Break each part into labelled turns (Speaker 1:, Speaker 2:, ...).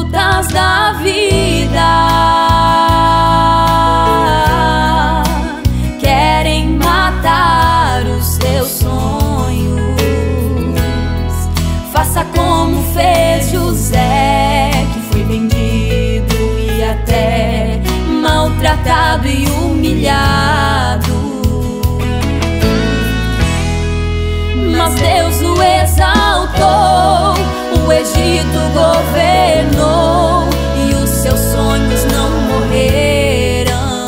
Speaker 1: lutas da vida querem matar os teus sonhos. Faça como fez José, que foi vendido e até maltratado e humilhado. Mas Deus o exaltou, o Egito governou e os seus sonhos não morreram.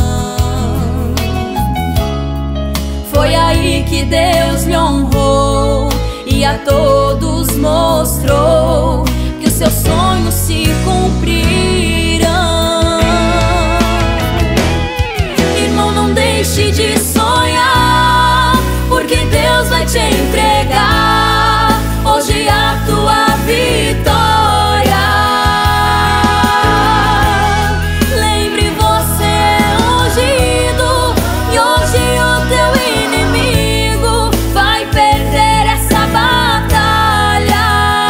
Speaker 1: Foi aí que Deus lhe honrou e a todos mostrou que os seus sonhos se cumprirão. Irmão, não deixe de sonhar, porque Deus vai te entregar hoje a tua vitória. Lembre, você é ungido e hoje o teu inimigo vai perder essa batalha.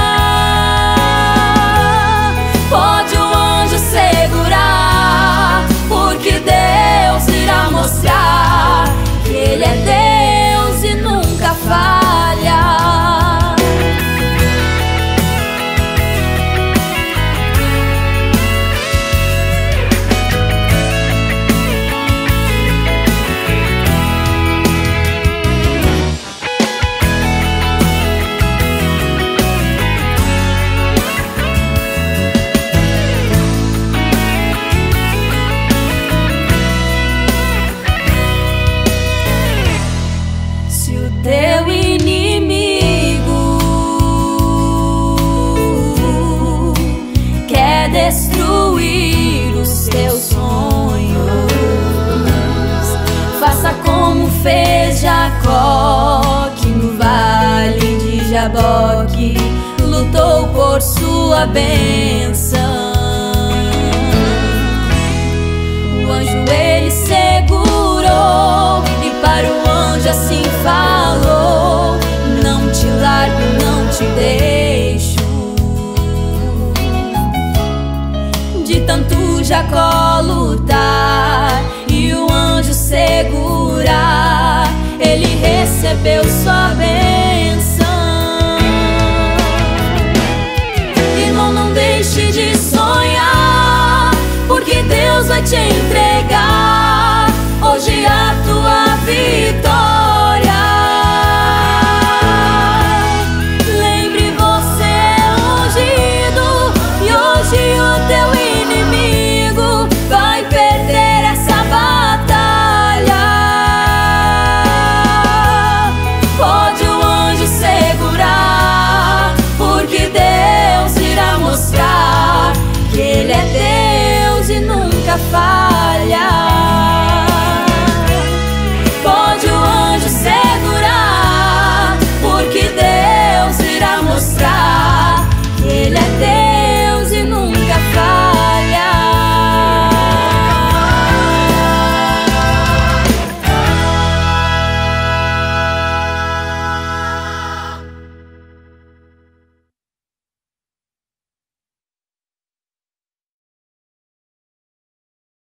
Speaker 1: Pode o anjo segurar, porque Deus irá mostrar que Ele é Deus e nunca falha. Se o teu inimigo quer destruir os teus sonhos, faça como fez Jacó, que no vale de Jaboque lutou por sua bênção. O anjo ele segurou e para o anjo assim falou: não te largo, não te deixo. De tanto Jacó lutar e o anjo segurar, ele recebeu sua bênção.